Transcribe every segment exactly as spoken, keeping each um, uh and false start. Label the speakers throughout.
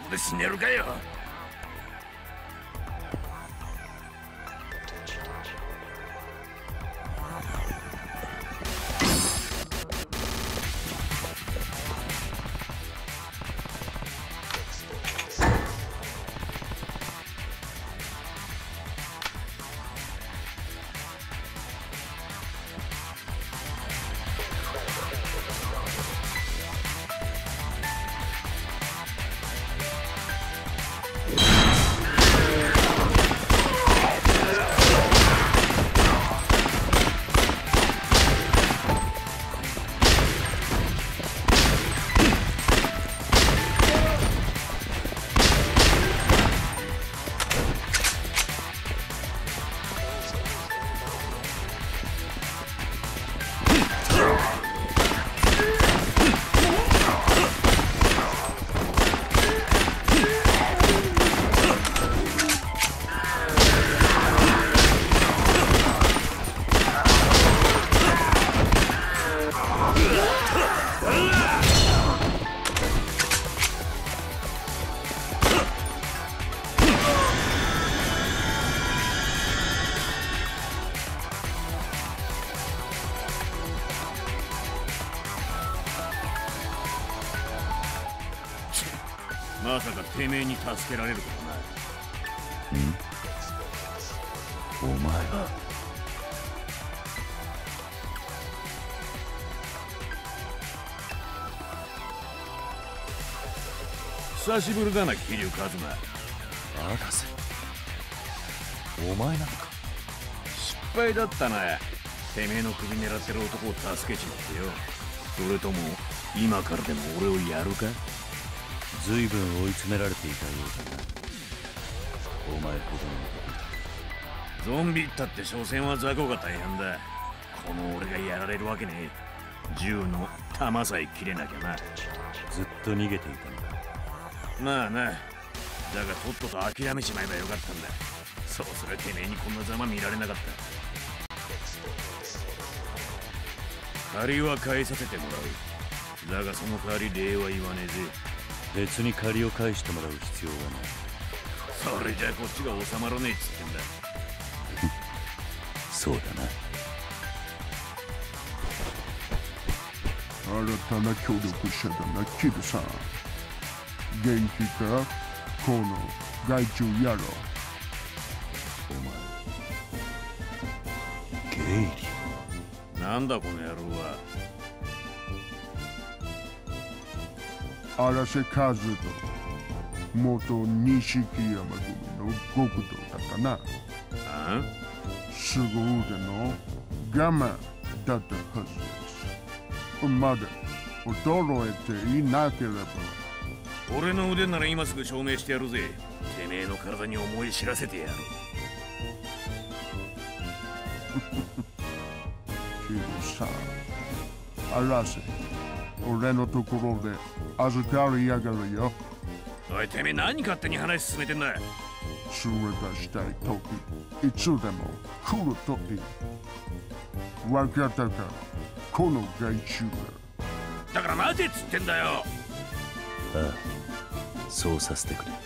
Speaker 1: で死ねるかよ。まさかてめえに助けられることない。ん？お前は久しぶりだな、桐生一馬。博士、お前なのか。失敗だったな。てめえの首狙ってる男を助けちまってよ。それとも今からでも俺をやるか。
Speaker 2: ずいぶん追い詰められていたようだな、お前ほどの
Speaker 1: 男。ゾンビったって所詮は雑魚が大変だ。この俺がやられるわけねえ。銃の弾さえ切れなきゃな。
Speaker 2: ずっと逃げていたのか。
Speaker 1: まあな。だがとっとと諦めちまえばよかったんだ。そうすりゃてめえにこんなざま見られなかった。借りは返させてもらう。だがその代わり礼は言わねえぜ。
Speaker 2: 別に借りを返してもらう必要はない。
Speaker 1: それじゃこっちが収まらねえっつってんだ。
Speaker 2: そうだな。
Speaker 3: 新たな協力者だな、キルさん。元気か、この害虫野郎。
Speaker 2: お前、ゲイリ。
Speaker 1: なんだこの野郎は。
Speaker 3: 荒瀬和人、元錦山組の極道だったな。
Speaker 1: あ？
Speaker 3: 凄腕の我慢だったはずです。まだ衰えていなければ。
Speaker 1: 俺の腕なら今すぐ証明してやるぜ。てめえの体に思い知らせてやる。
Speaker 3: キルさん、荒瀬、俺のところで預かりやがるよ。
Speaker 1: おい、てめえ何勝手に話進めてんだ。
Speaker 3: 連れ出したい時、いつでも来るといい。分かったか、この害虫が。
Speaker 1: だから待てっつってんだよ。
Speaker 2: ああ、そうさせてくれ。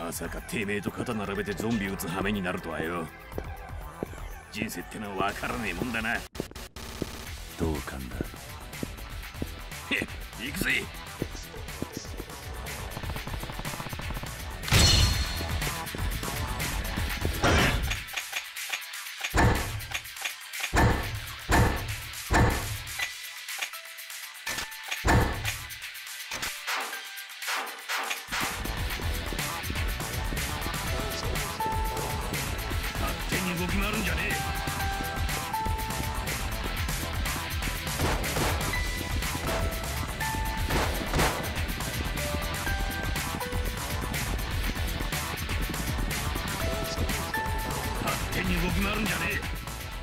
Speaker 1: まさかてめえと肩並べてゾンビ撃つ羽目になるとはよ。人生ってのは分からねえもんだな。
Speaker 2: 同感だ。
Speaker 1: へっ、行くぜ。動き回るんじゃねえ。勝手に動き回るんじゃねえ。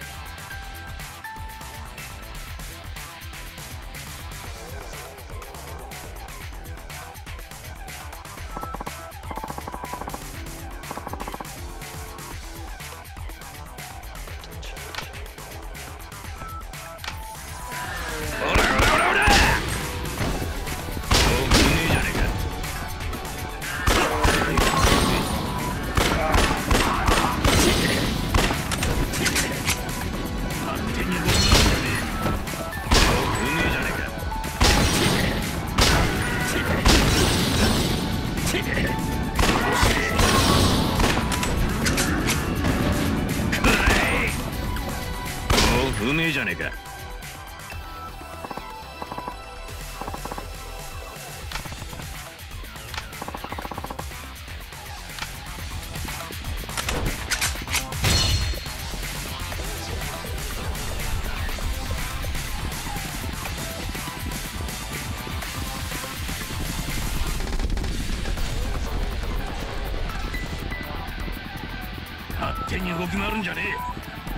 Speaker 1: うめえじゃねえか。勝手に動き回るんじゃねえ。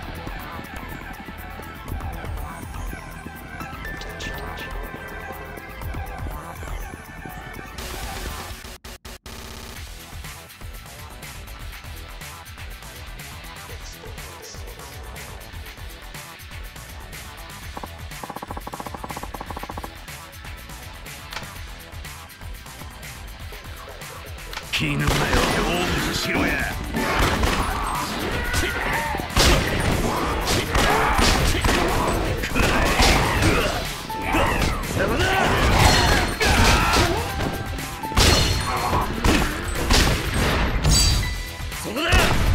Speaker 1: 気抜くなよ、大口しろや。そこだ。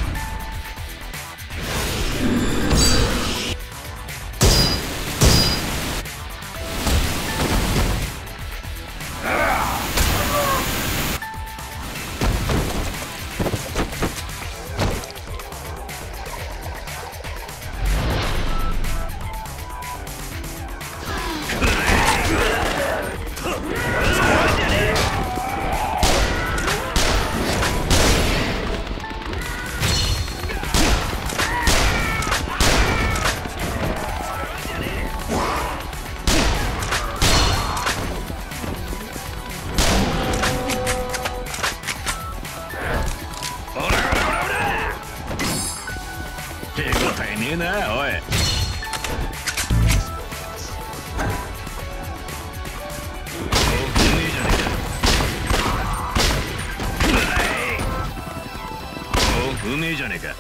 Speaker 1: 手応えねえな、おい。うめえじゃねえか。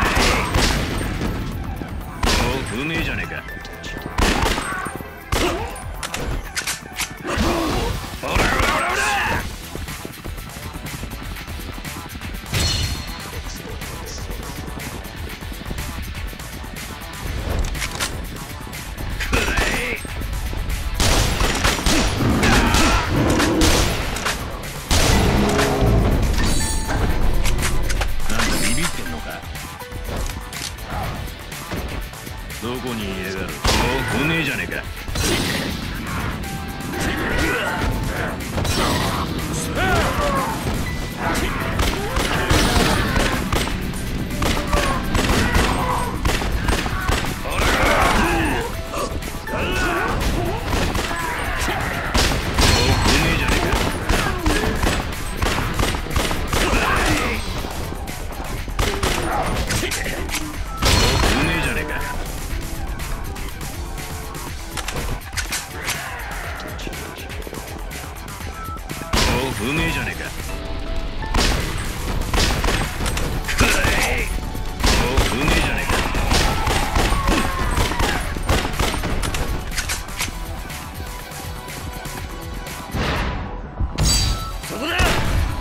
Speaker 1: うめえじゃねえか。 不明じゃねえか。不明じゃねえか。そこだ。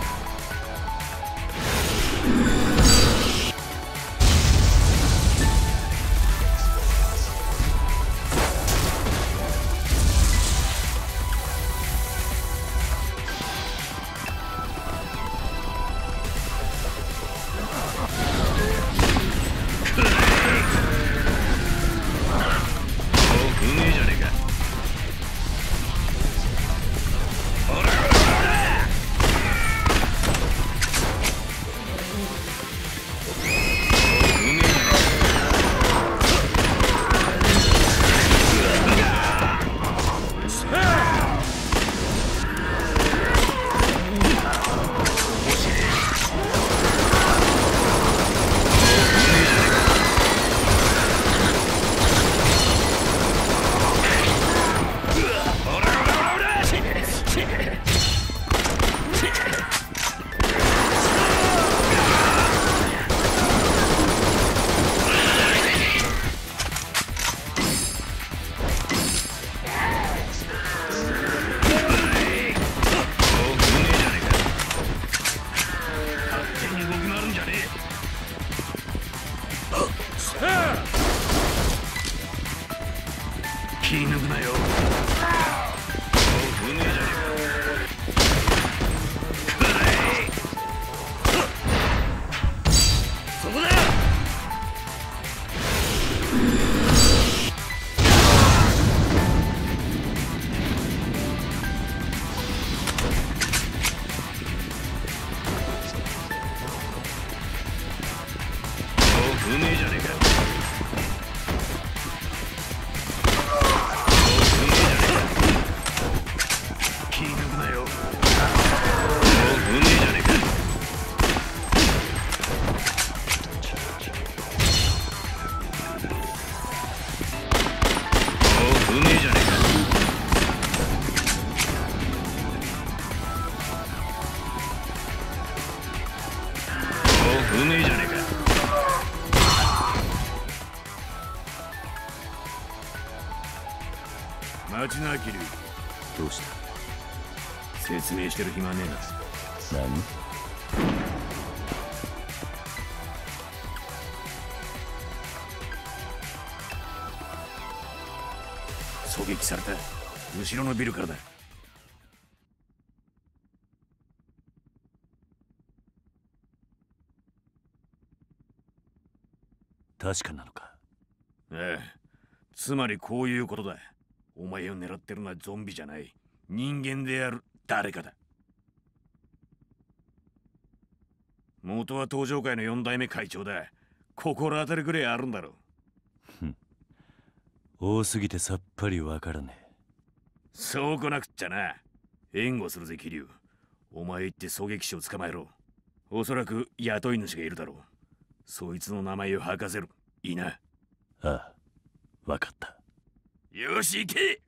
Speaker 1: 気抜くなよ。不明じゃねえか。そこだ。不明じゃねえか。不明じゃねえか。待ちな、キリュウ。
Speaker 2: どうした？
Speaker 1: 説明してる暇ねえな。
Speaker 2: 何？
Speaker 1: 狙撃された。後ろのビルからだ。
Speaker 2: 確かなのか？
Speaker 1: ええ。つまりこういうことだ。お前を狙ってるのはゾンビじゃない。人間である誰かだ。元は登場界の四代目会長だ。心当たりくらいあるんだろう。
Speaker 2: 多すぎてさっぱりわからねえ。
Speaker 1: そうこなくっちゃな。援護するぜ、桐生。お前行って狙撃手を捕まえろ。おそらく雇い主がいるだろう。そいつの名前を吐かせる。いいな。
Speaker 2: ああ、わかった。
Speaker 1: よし、行け。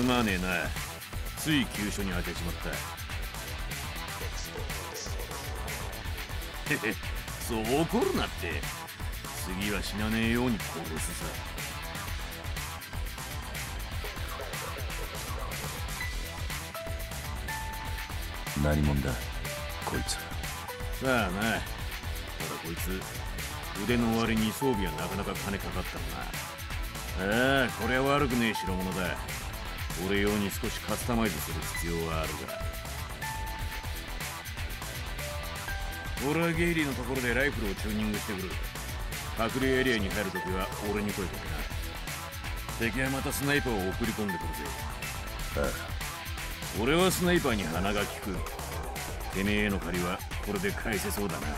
Speaker 1: まねえな。つい急所に当てちまった。へへ、そう怒るなって。次は死なねえように殺すさ。
Speaker 2: 何者だこいつは。
Speaker 1: さあな。ただこいつ腕の割に装備はなかなか金かかったな。ああ、これは悪くねえ代物だ。俺用に少しカスタマイズする必要はあるが。俺はゲイリーのところでライフルをチューニングしてくる。隠れエリアに入るときは俺に声かけな。敵はまたスナイパーを送り込んでくるぜ。
Speaker 2: ああ、
Speaker 1: 俺はスナイパーに鼻が利く。てめえへの借りはこれで返せそうだな。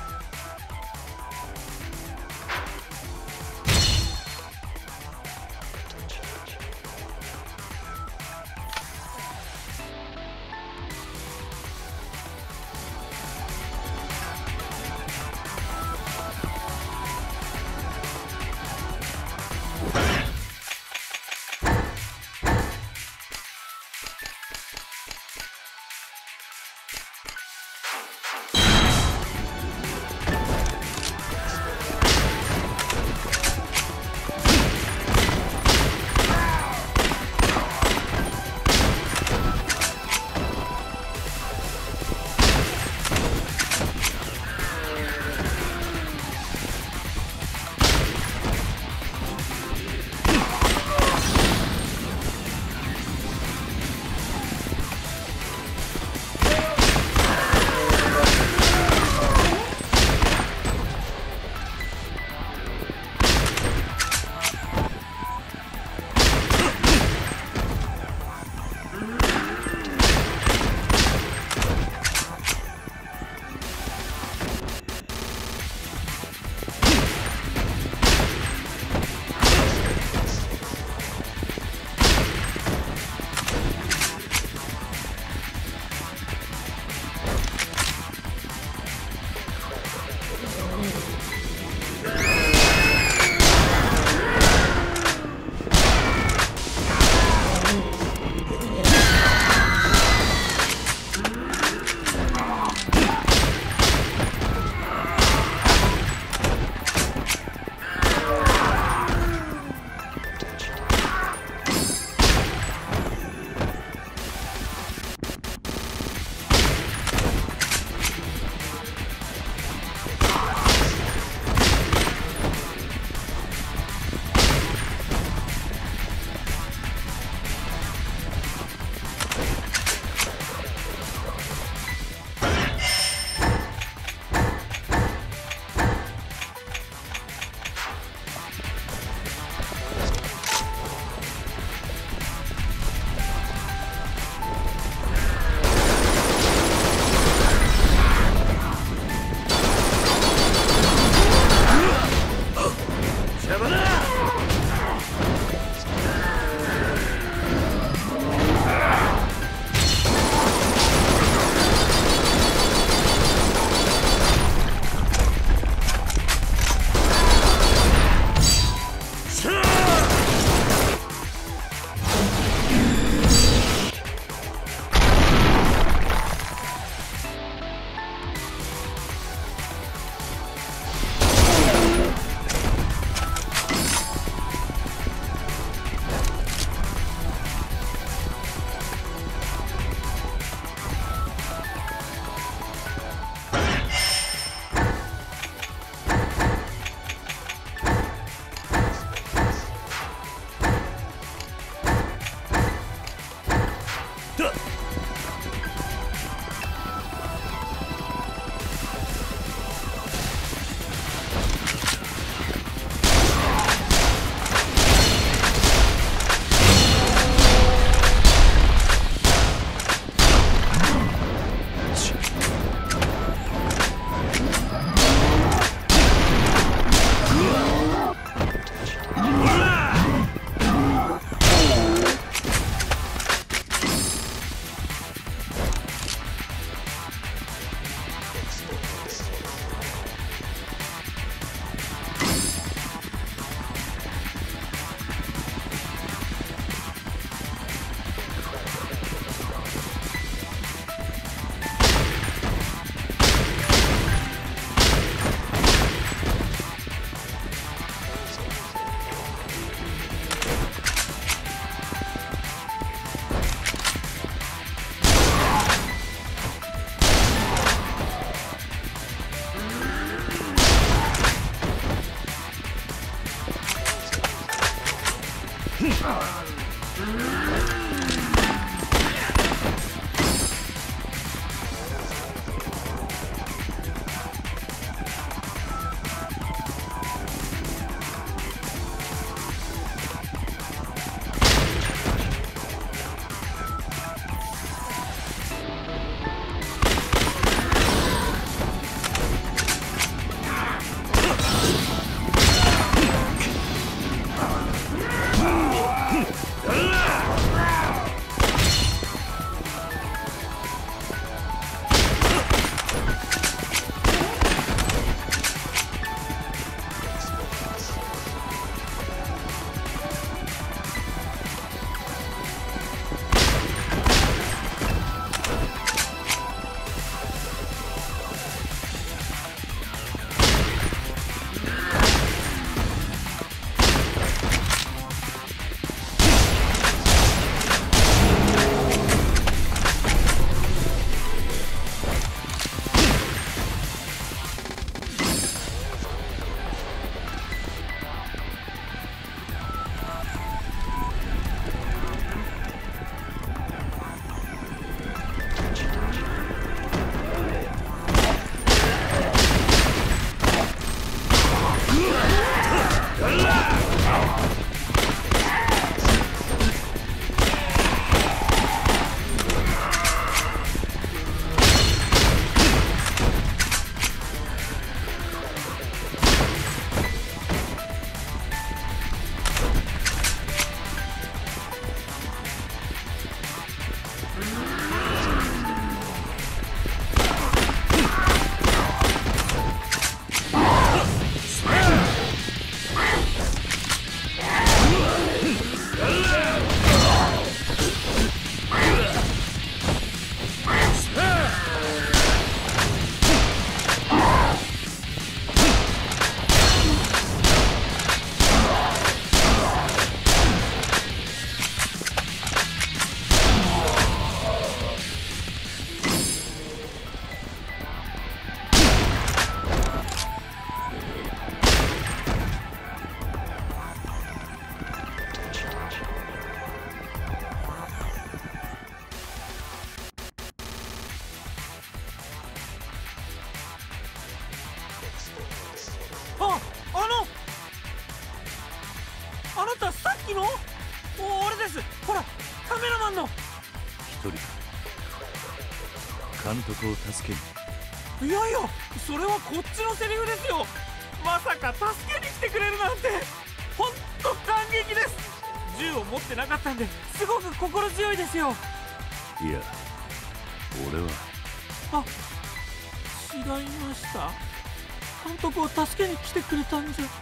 Speaker 2: 監督を助けに。
Speaker 4: いやいや、それはこっちのセリフですよ。まさか助けに来てくれるなんてほんと感激です。銃を持ってなかったんですごく心強いですよ。
Speaker 2: いや、俺は。
Speaker 4: あ、違いました。監督を助けに来てくれたんじゃ。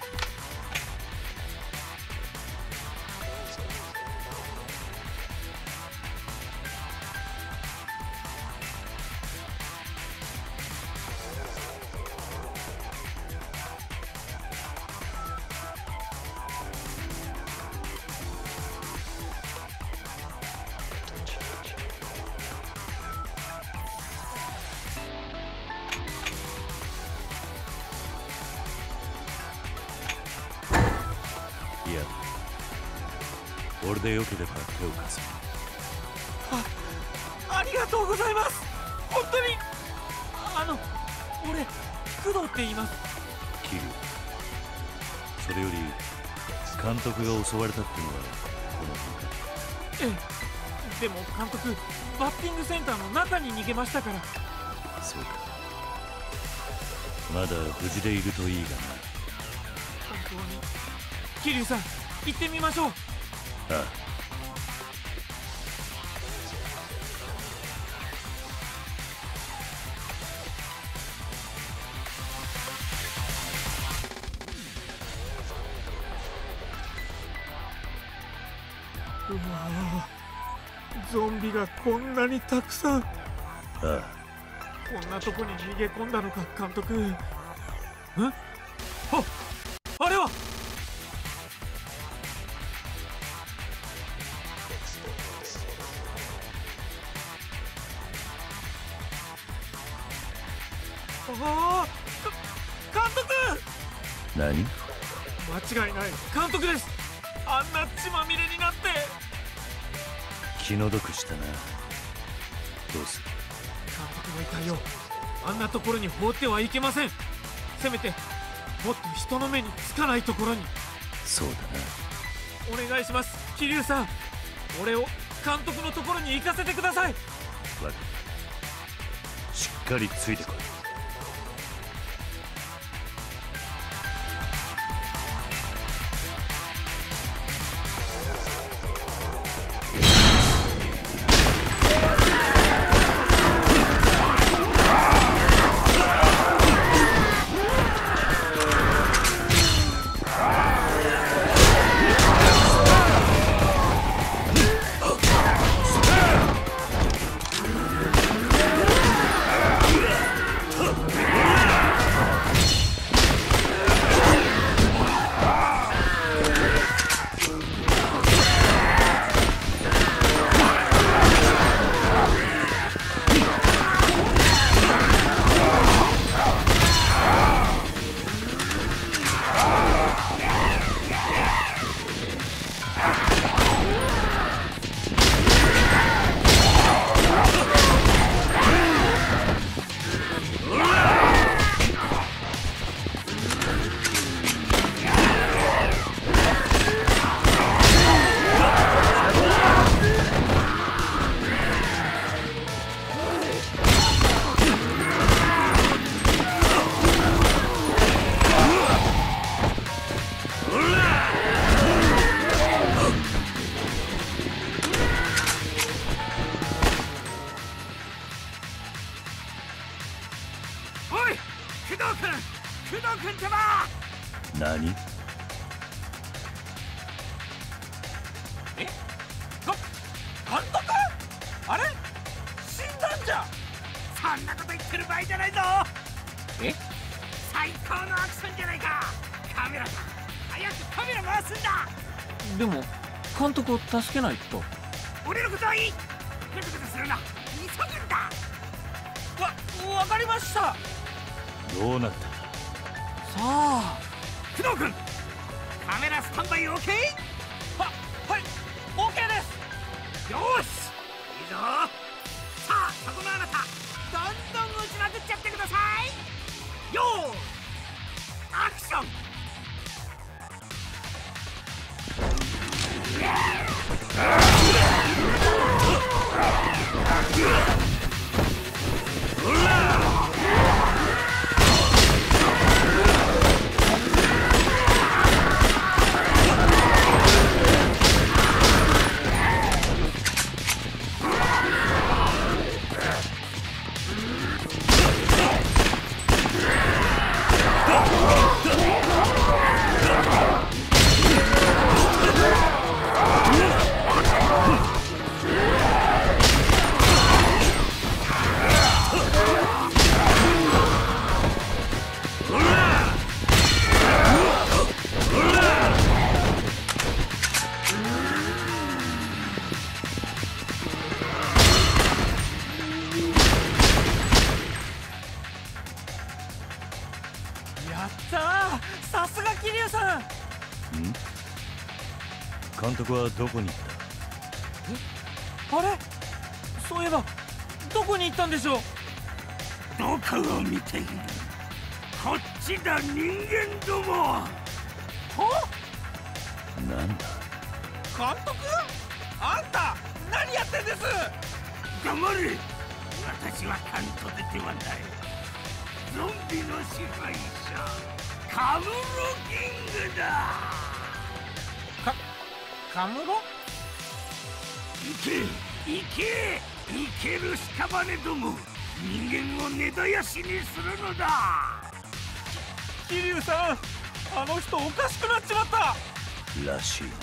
Speaker 2: いや、俺でよければ手を貸せ。
Speaker 4: あ、ありがとうございます。本当に。あの、俺工藤って言います。
Speaker 2: キリュウ、それより監督が襲われたってのはこの辺か。
Speaker 4: ええ、でも監督バッティングセンターの中に逃げましたから。
Speaker 2: そうか、まだ無事でいるといいがな。
Speaker 4: 本当に。桐生さん、行ってみましょう。
Speaker 2: ああ。
Speaker 4: うわぁ、ゾンビがこんなにたくさん。あ
Speaker 2: あ、
Speaker 4: こんなとこに逃げ込んだのか、監督。ん？あ、あれは。ああ、監督。
Speaker 2: 何？
Speaker 4: 間違いない、監督です。あんな血まみれになって。
Speaker 2: 気の毒したな。どうする？
Speaker 4: 監督の遺体をあんなところに放ってはいけません。せめてもっと人の目につかないところに。
Speaker 2: そうだ
Speaker 4: な。お願いします、桐生さん。俺を監督のところに行かせてください。
Speaker 2: な。分かった。しっかりついてこい。何？
Speaker 4: え？か、監督？あれ？死んだんじゃ。
Speaker 5: そんなこと言ってる場合じゃないぞ。
Speaker 4: え？
Speaker 5: 最高のアクションじゃないか。カメラだ。早くカメラ回すんだ。
Speaker 4: でも監督を助けないと。
Speaker 5: 俺のことはいい。ぐずぐずするな。急ぐんだ。
Speaker 4: わ、わかりました。
Speaker 2: どうなった？
Speaker 4: さあ。
Speaker 5: 工藤君、カメラスタンバイ OK？
Speaker 4: は、はい、OK です。
Speaker 5: よーし、いいぞ。さあ、そこのあなた、どんどん打ちまくっちゃってください。よーい、アクション。
Speaker 4: さあ、さすが桐生さん。ん？
Speaker 2: 監督はどこに行った？
Speaker 4: え？あれ？そういえばどこに行ったんでしょう。
Speaker 5: どこを見ている？こっちだ、人間ども。は？
Speaker 2: なんだ？
Speaker 4: 監督？あんた何やってんです？
Speaker 5: 黙れ。私は監督ではない。ゾンビの支配者、カムロキングだ。
Speaker 4: か、カムロ？
Speaker 5: 行け、行け、生ける屍ども。人間を根絶やしにするのだ。
Speaker 4: 桐生さん、あの人おかしくなっちまった。
Speaker 2: らしいな。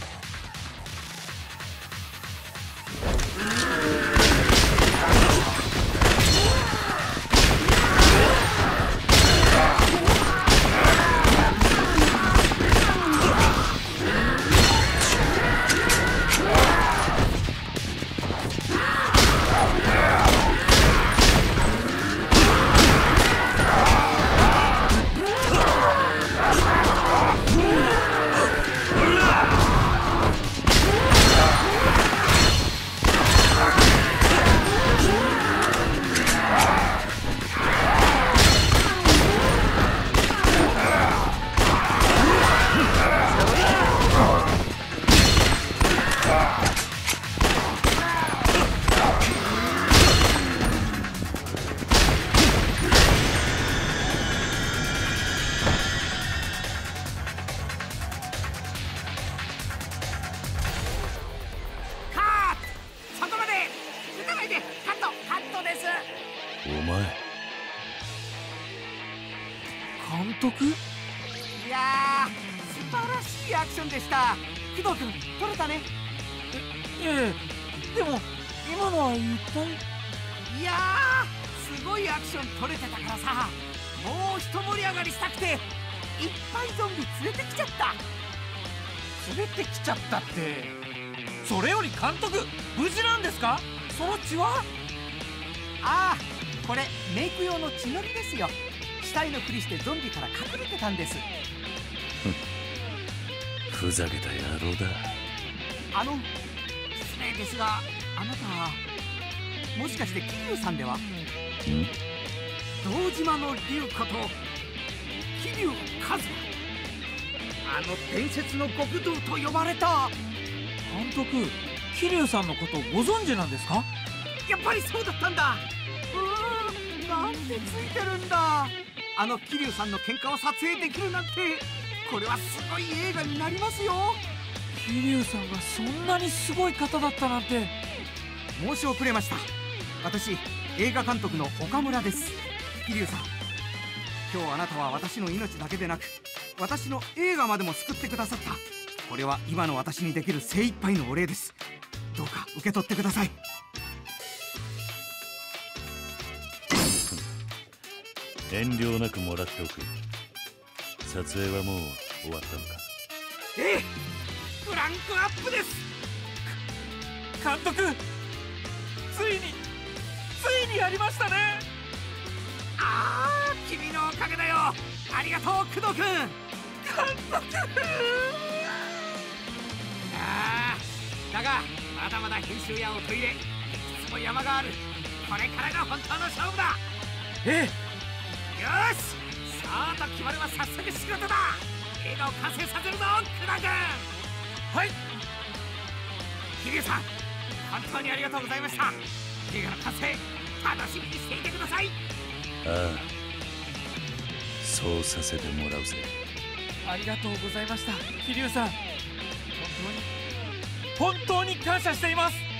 Speaker 4: 監督？
Speaker 5: いやー、素晴らしいアクションでした。工藤君、撮れたね。
Speaker 4: え、いえ、でも今のは一体？
Speaker 5: いやー、すごいアクション撮れてたからさ、もう一盛り上がりしたくていっぱいゾンビ連れてきちゃった。
Speaker 4: 連れてきちゃったって、それより監督、無事なんですか？その血は？
Speaker 5: ああ、これメイク用の血のりですよ。死体のふりしてゾンビから隠れてたんです。
Speaker 2: ふざけた野郎だ。
Speaker 5: あの、失礼ですが、あなたもしかして桐生さんでは？ん？堂島の龍こと桐生一馬、あの伝説の極道と呼ばれた。
Speaker 4: 監督、桐生さんのことをご存知なんですか？
Speaker 5: やっぱりそうだったんだ。うーん、なんてついてるんだ。あの桐生さんの喧嘩を撮影できるなんて、これはすごい映画になりますよ。
Speaker 4: 桐生さんがそんなにすごい方だったなんて。
Speaker 5: 申し遅れました。私、映画監督の岡村です。桐生さん、今日あなたは私の命だけでなく私の映画までも救ってくださった。これは今の私にできる精一杯のお礼です。どうか受け取ってください。
Speaker 2: 遠慮なくもらっておく。撮影はもう終わったのか？
Speaker 5: ええ、クランクアップです。
Speaker 4: 監督、ついについにやりましたね。
Speaker 5: ああ、君のおかげだよ。ありがとう、工藤君。監督ああ、だがまだまだ編集やおトイレ、いくつも山がある。これからが本当の勝負だ。
Speaker 4: ええ、
Speaker 5: よし、そうと決まれば早速仕事だ。映画を完成させるぞ、工藤君。
Speaker 4: はい。
Speaker 5: 桐生さん、本当にありがとうございました。映画の完成楽しみにしていてください。
Speaker 2: ああ、そうさせてもらうぜ。
Speaker 4: ありがとうございました、桐生さん。本当に本当に感謝しています。